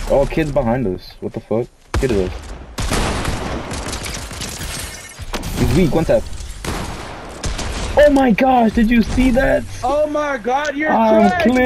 Oh, kid's behind us. What the fuck? Kid is us. He's weak. One tap. Oh my gosh! Did you see that? Oh my god, you're I'm cracked! clear.